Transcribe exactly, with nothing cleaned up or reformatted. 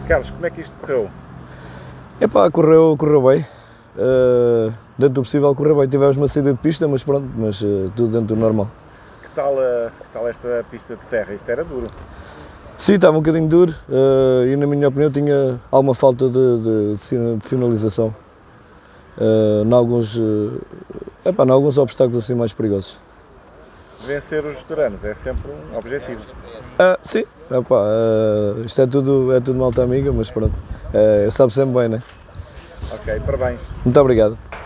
Carlos, como é que isto correu? Epá, correu, correu bem. Uh, dentro do possível correu bem. Tivemos uma saída de pista, mas pronto, mas uh, tudo dentro do normal. Que tal, uh, que tal esta pista de serra? Isto era duro. Sim, estava um bocadinho duro uh, e na minha opinião tinha alguma falta de, de, de sinalização uh, em alguns, uh, epá, em alguns obstáculos assim mais perigosos. Vencer os veteranos é sempre um objetivo. Uh, sim, epá, uh, isto é tudo, é tudo malta amiga, mas pronto, uh, sabe sempre bem, né? Ok, parabéns. Muito obrigado.